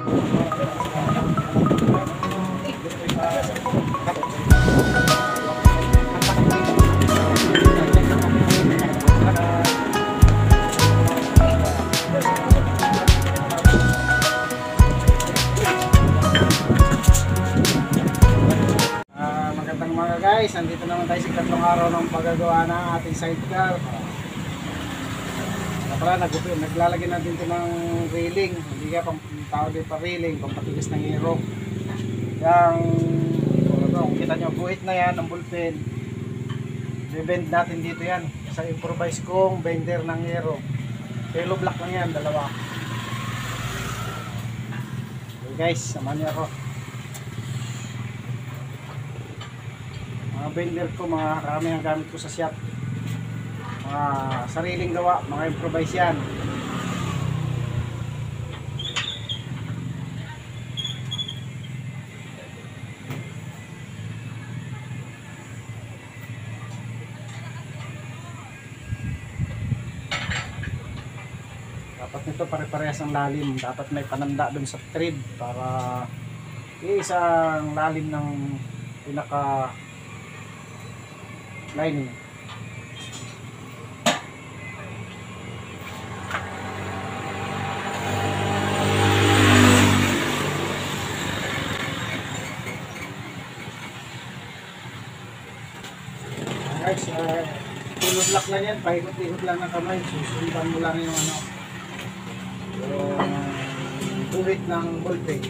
Magandang umaga guys, nandito naman tayo sa ikatlong araw ng paggagawa ng ating sidecar. Naglalagay natin ito ng railing, hindi ka pang tawag din pa railing, pampatigas ng hero. Kung kita nyo, buhit na yan ng bullpen, bibend natin dito yan sa improvise kong bender ng hero. Yellow block lang yan, dalawa. Okay guys, samahan niyo ako. Mga bender ko, mga karami ang gamit ko sa shop, mga sariling gawa, mga improvise yan. Dapat nito pare-parehas ang lalim, dapat may pananda dun sa thread para isang lalim ng pinaka lining. Guys, tulog lock lang yan, paikot-ikot lang ng kamay, susundan mo lang yung buhit ng ballpen.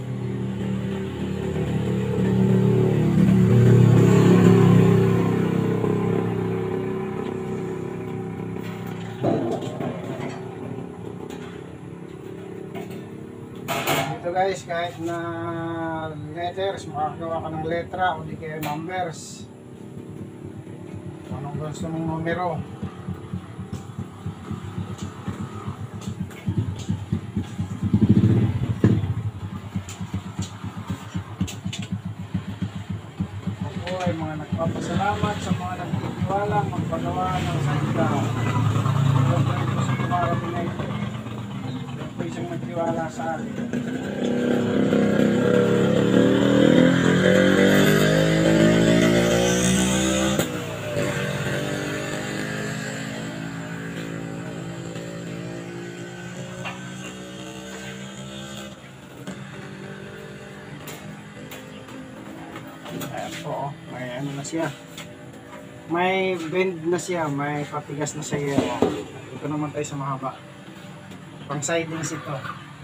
Ito guys, kahit na letters, makakagawa ka ng letra o di kaya numbers. Anong gusto mong numero. Ako ay mga nagpapasalamat sa mga nagtitiwalang magpagawa ng sidecar. Ito po ito sa kumarating na ito. Ito po isang nagtiwala sa akin. Ayan po, may ano na siya, may bend na siya, may patigas na siya. Ito naman tayo sa mahaba, pang sidings ito.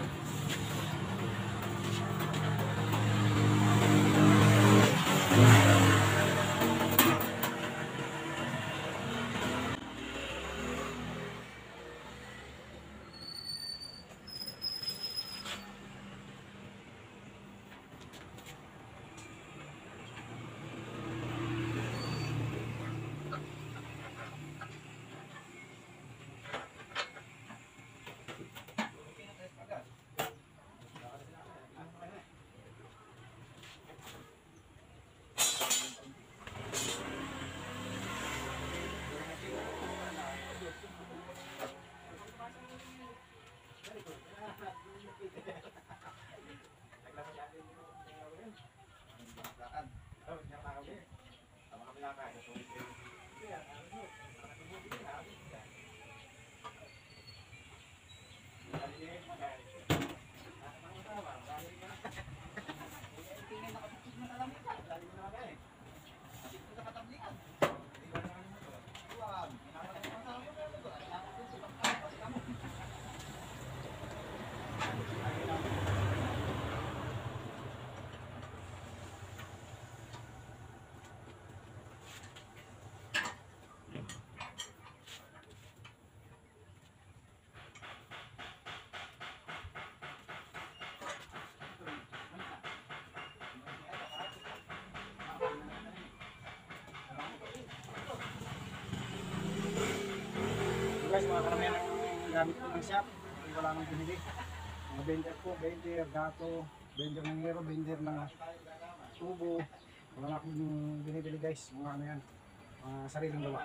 Guys, mga karamihan ng gamit ko ng shop, wala nang binili. Mga bender ko, bender, gato, bender ng hero, bender ng tubo. Wala na akong binibili guys, mga ano yan, mga sariling gawa.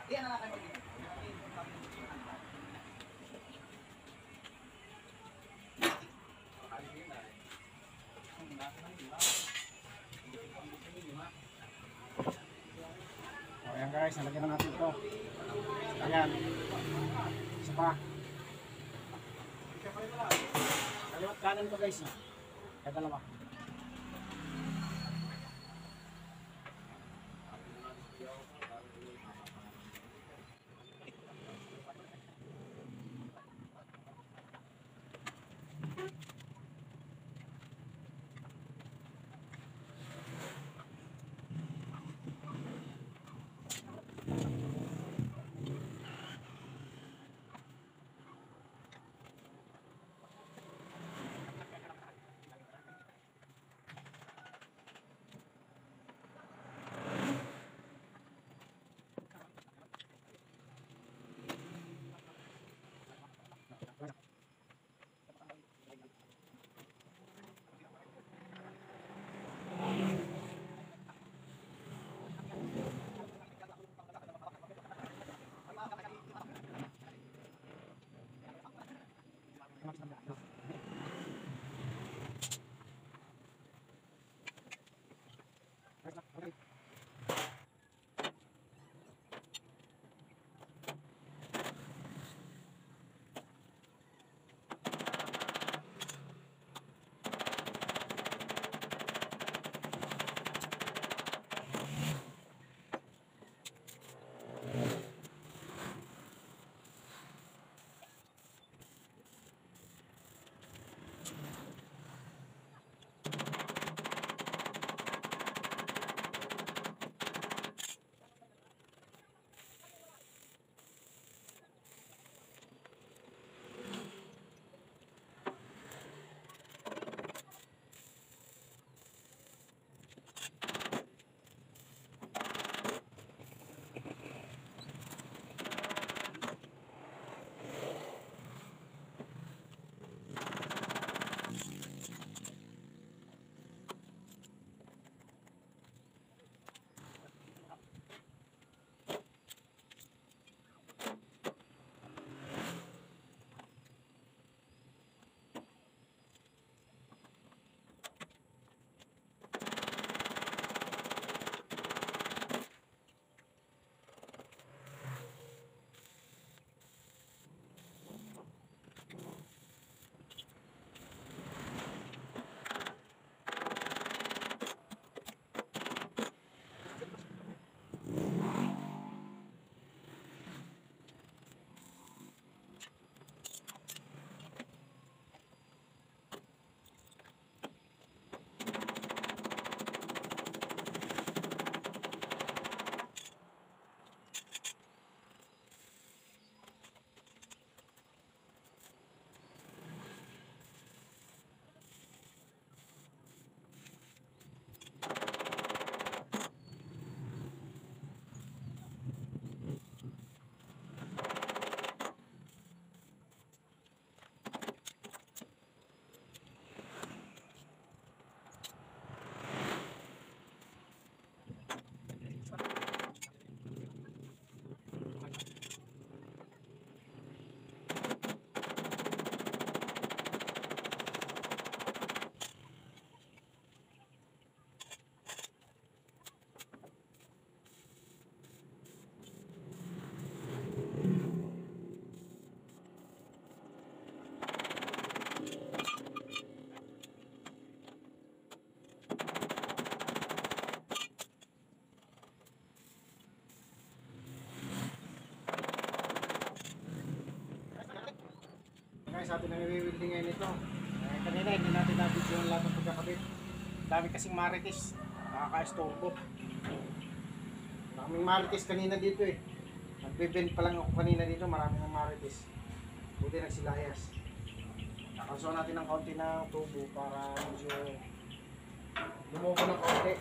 Ayan guys, nalagyan na natin ito. Ayan. Isa pa. Kaliwat kanan ito guys. Kaya dalawa. Guys, atin na i-welding ngayon ito. Kanina hindi natin na-video yung lahat ng pagkakabit. Dami kasing marites. Nakaka-estorbo. Maraming marites kanina dito eh. Nagbe-bend pa lang ako kanina dito. Maraming marites. Buti nagsilayas. Nakalso natin ng konti na tubo para medyo lumubo ng konti.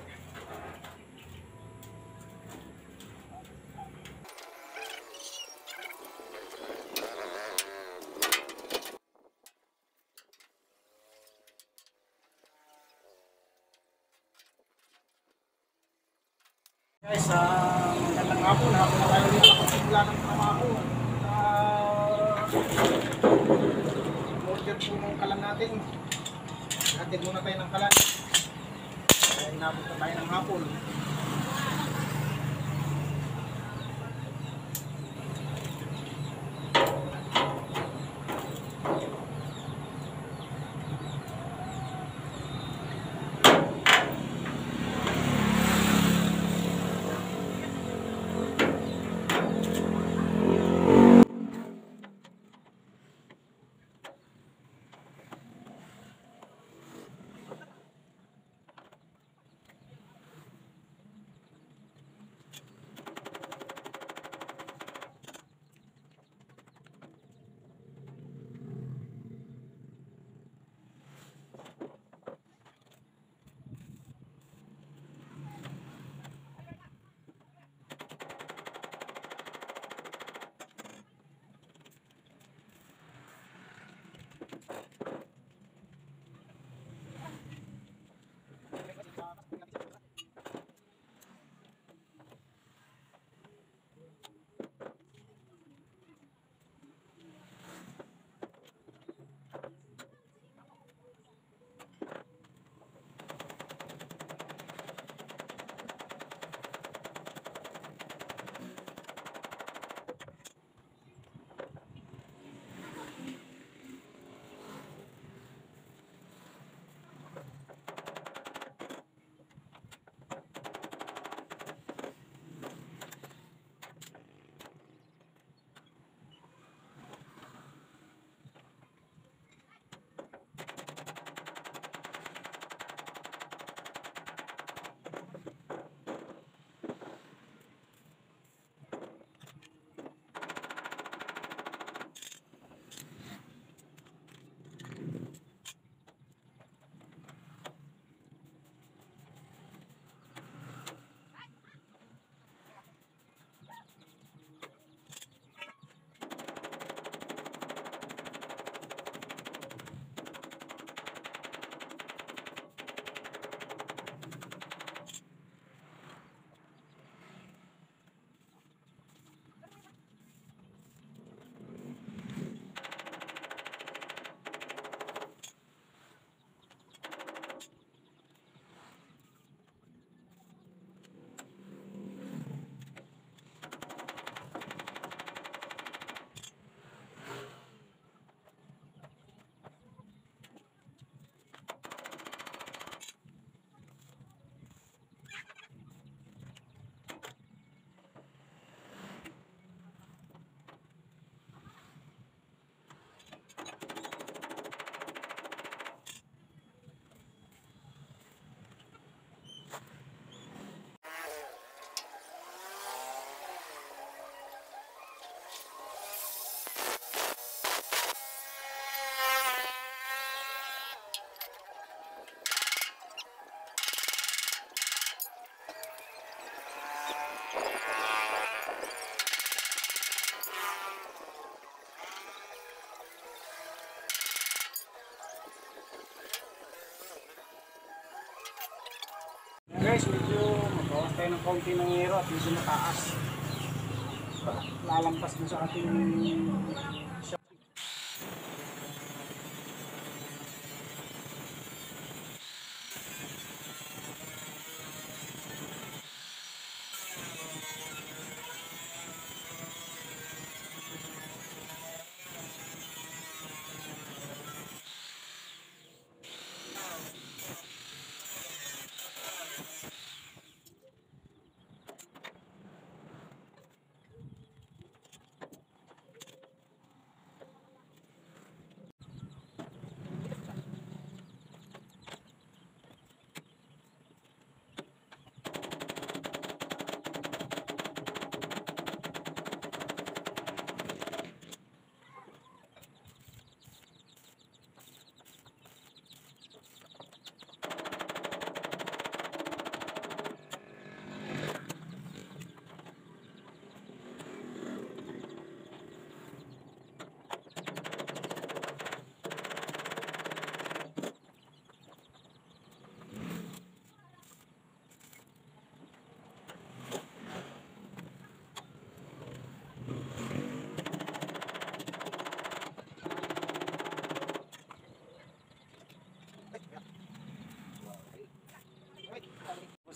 Guys, Magandang hapon na tayo ulit nakapagsimula ng trabaho. Order po ng kalan natin. Hatid muna tayo ng kalan. Kaya inabot na tayo ng hapon. Guys, medyo magbawas tayo ng konti ng hero at medyo mataas. Lalampas mo sa ating shop.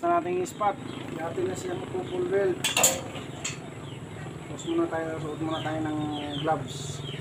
sa ating spot. Dati na siya magpo-full weld. Suot muna tayo ng gloves.